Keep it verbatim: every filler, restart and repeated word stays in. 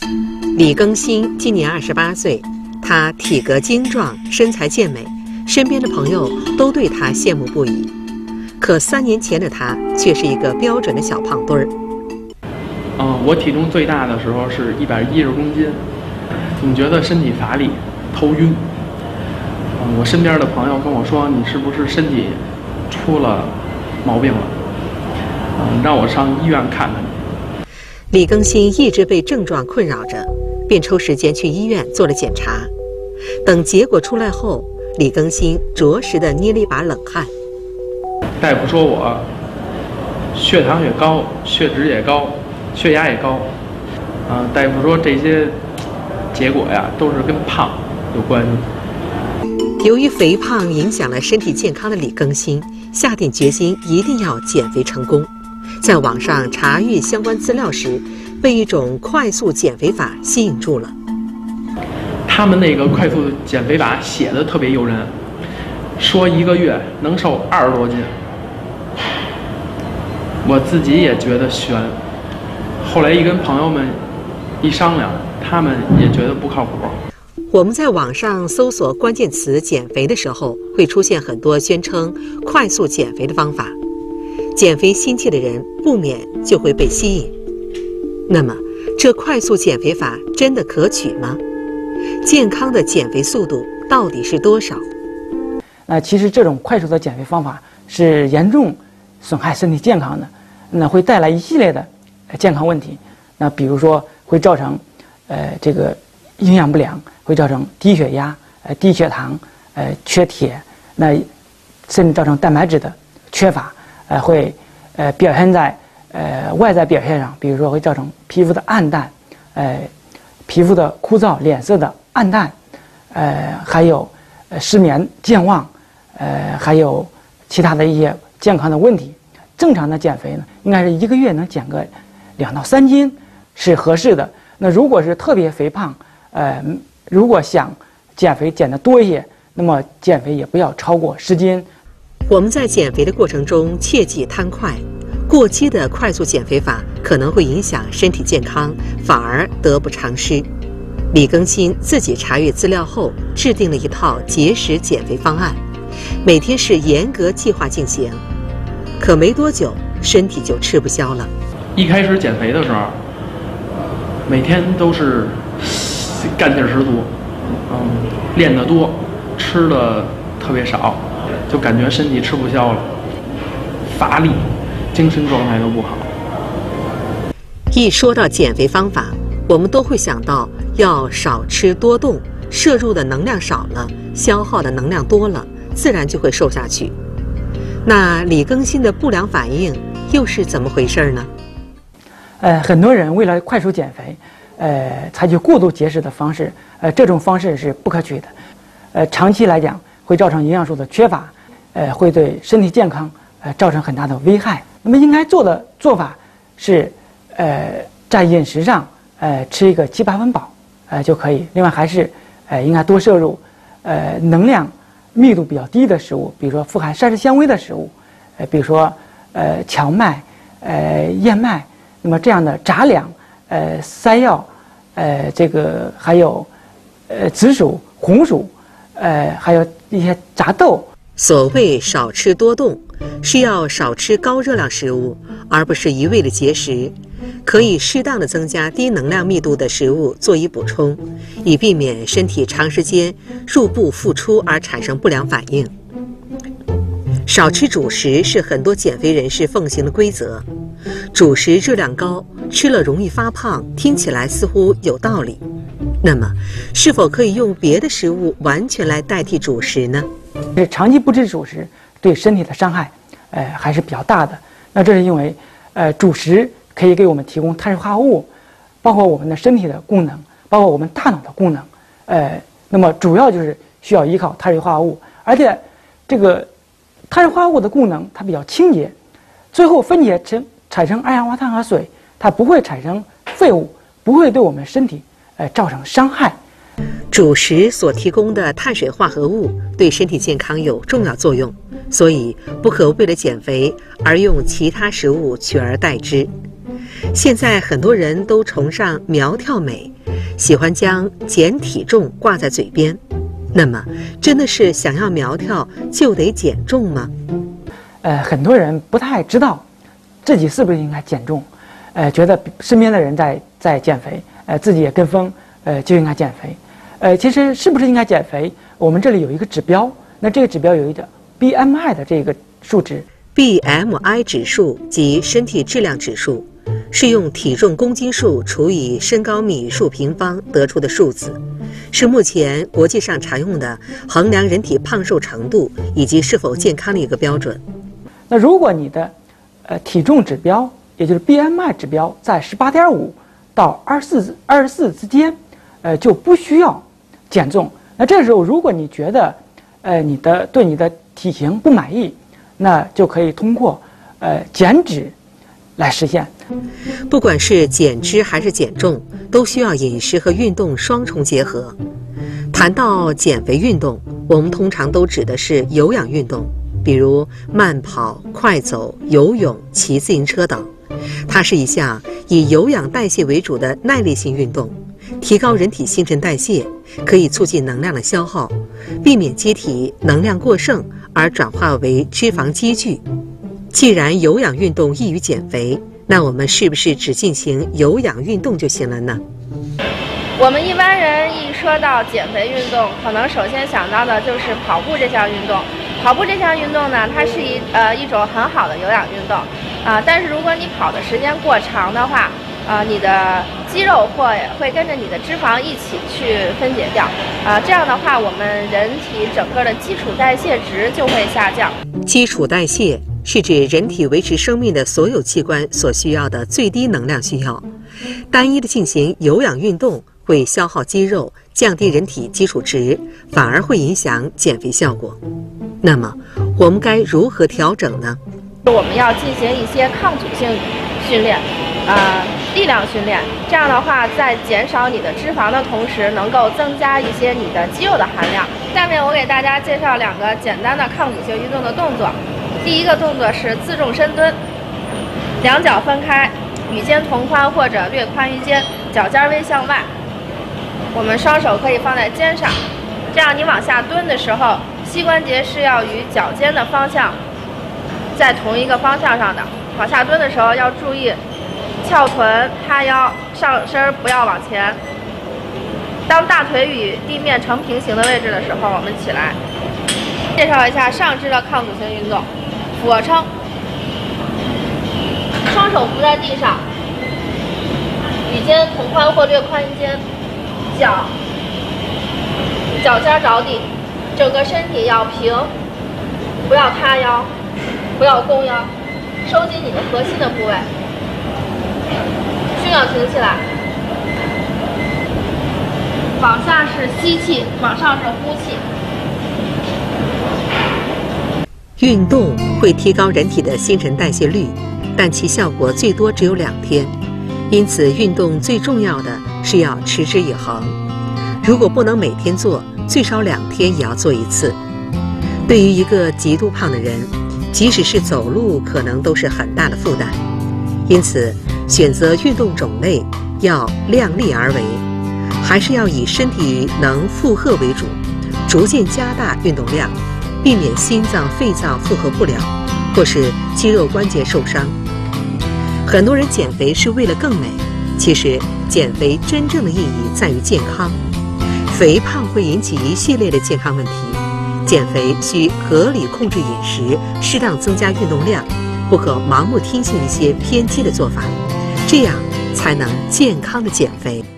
李更新今年二十八岁，他体格精壮，身材健美，身边的朋友都对他羡慕不已。可三年前的他却是一个标准的小胖墩儿。 嗯，我体重最大的时候是一百一十公斤，总觉得身体乏力、头晕。嗯，我身边的朋友跟我说：“你是不是身体出了毛病了？嗯，让我上医院看看你。” 李更新一直被症状困扰着，便抽时间去医院做了检查。等结果出来后，李更新着实的捏了一把冷汗。 大夫说我血糖也高，血脂也高，血压也高。嗯、呃，大夫说这些结果呀都是跟胖有关系。 由于肥胖影响了身体健康的李更新，下定决心一定要减肥成功。在网上查阅相关资料时，被一种快速减肥法吸引住了。 他们那个快速减肥法写的特别诱人，说一个月能瘦二十多斤。我自己也觉得悬，后来一跟朋友们一商量，他们也觉得不靠谱。 我们在网上搜索关键词减肥的时候，会出现很多宣称快速减肥的方法，减肥心切的人不免就会被吸引。那么这快速减肥法真的可取吗？健康的减肥速度到底是多少？ 那其实这种快速的减肥方法是严重损害身体健康的，那会带来一系列的健康问题。那比如说会造成呃这个营养不良，会造成低血压、呃低血糖、呃缺铁，那甚至造成蛋白质的缺乏，呃会呃表现在呃外在表现上，比如说会造成皮肤的暗淡，呃皮肤的枯燥，脸色的暗淡，呃还有呃失眠、健忘，呃还有其他的一些健康的问题。正常的减肥呢，应该是一个月能减个两到三斤是合适的。那如果是特别肥胖，呃，如果想减肥减得多一些，那么减肥也不要超过十斤。 我们在减肥的过程中切忌贪快，过激的快速减肥法可能会影响身体健康，反而得不偿失。李更新自己查阅资料后，制定了一套节食减肥方案，每天是严格计划进行。可没多久，身体就吃不消了。 一开始减肥的时候，每天都是干劲十足，嗯，练得多，吃的特别少，就感觉身体吃不消了，乏力，精神状态都不好。 一说到减肥方法，我们都会想到要少吃多动，摄入的能量少了，消耗的能量多了，自然就会瘦下去。那李更新的不良反应又是怎么回事呢？ 呃，很多人为了快速减肥，呃，采取过度节食的方式，呃，这种方式是不可取的，呃，长期来讲会造成营养素的缺乏，呃，会对身体健康呃造成很大的危害。那么应该做的做法是，呃，在饮食上，呃，吃一个七八分饱，呃就可以。另外还是，呃，应该多摄入，呃，能量密度比较低的食物，比如说富含膳食纤维的食物，呃，比如说呃荞麦、呃燕麦，那么这样的杂粮、呃山药、呃这个还有呃紫薯、红薯，呃还有一些杂豆。 所谓少吃多动，是要少吃高热量食物，而不是一味的节食。可以适当的增加低能量密度的食物做以补充，以避免身体长时间入不敷出而产生不良反应。少吃主食是很多减肥人士奉行的规则。主食热量高，吃了容易发胖，听起来似乎有道理。那么，是否可以用别的食物完全来代替主食呢？ 长期不吃主食对身体的伤害，呃还是比较大的。那这是因为，呃主食可以给我们提供碳水化合物，包括我们的身体的功能，包括我们大脑的功能。呃，那么主要就是需要依靠碳水化合物，而且这个碳水化合物的功能它比较清洁，最后分解成产生二氧化碳和水，它不会产生废物，不会对我们身体呃造成伤害。 主食所提供的碳水化合物对身体健康有重要作用，所以不可为了减肥而用其他食物取而代之。 现在很多人都崇尚苗条美，喜欢将减体重挂在嘴边。那么，真的是想要苗条就得减重吗？ 呃，很多人不太知道自己是不是应该减重，呃，觉得身边的人在在减肥，呃，自己也跟风，呃，就应该减肥。呃，其实是不是应该减肥，我们这里有一个指标，那这个指标有一个 B M I 的这个数值。 B M I 指数即身体质量指数，是用体重公斤数除以身高米数平方得出的数字，是目前国际上常用的衡量人体胖瘦程度以及是否健康的一个标准。 那如果你的呃体重指标，也就是 B M I 指标在十八点五到二十四二十四之间，呃就不需要减重。那这时候如果你觉得呃你的对你的体型不满意，那就可以通过呃减脂来实现。 不管是减脂还是减重，都需要饮食和运动双重结合。谈到减肥运动，我们通常都指的是有氧运动，比如慢跑、快走、游泳、骑自行车等。它是一项以有氧代谢为主的耐力性运动，提高人体新陈代谢，可以促进能量的消耗，避免机体能量过剩而转化为脂肪积聚。既然有氧运动易于减肥，那我们是不是只进行有氧运动就行了呢？ 我们一般人一说到减肥运动，可能首先想到的就是跑步这项运动。跑步这项运动呢，它是一呃一种很好的有氧运动，啊、呃，但是如果你跑的时间过长的话，啊、呃，你的肌肉会会跟着你的脂肪一起去分解掉，啊、呃，这样的话，我们人体整个的基础代谢值就会下降。 基础代谢是指人体维持生命的所有器官所需要的最低能量需要。单一的进行有氧运动会消耗肌肉，降低人体基础值，反而会影响减肥效果。那么，我们该如何调整呢？ 我们要进行一些抗阻性训练，呃，力量训练。这样的话，在减少你的脂肪的同时，能够增加一些你的肌肉的含量。下面我给大家介绍两个简单的抗阻性运动的动作。第一个动作是自重深蹲，两脚分开，与肩同宽或者略宽于肩，脚尖微向外。我们双手可以放在肩上，这样你往下蹲的时候，膝关节是要与脚尖的方向在同一个方向上的。往下蹲的时候要注意翘臀、塌腰，上身不要往前。当大腿与地面成平行的位置的时候，我们起来。介绍一下上肢的抗阻性运动：俯卧撑，双手扶在地上，与肩同宽或略宽于肩，脚脚尖着地，整个身体要平，不要塌腰，不要弓腰，收紧你的核心的部位，胸要挺起来，往下是吸气，往上是呼气。 运动会提高人体的新陈代谢率，但其效果最多只有两天，因此运动最重要的是要持之以恒。如果不能每天做，最少两天也要做一次。对于一个极度胖的人，即使是走路可能都是很大的负担，因此选择运动种类要量力而为，还是要以身体能负荷为主，逐渐加大运动量，避免心脏、肺脏负荷不了，或是肌肉关节受伤。很多人减肥是为了更美，其实减肥真正的意义在于健康。肥胖会引起一系列的健康问题，减肥需合理控制饮食，适当增加运动量，不可盲目听信一些偏激的做法，这样才能健康的减肥。